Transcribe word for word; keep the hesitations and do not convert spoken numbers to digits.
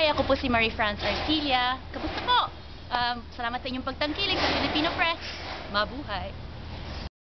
Hi, ako po si Marie France Arcilia. Kamusta po? Um, salamat sa inyong pagtangkilik sa Filipino Press. Mabuhay!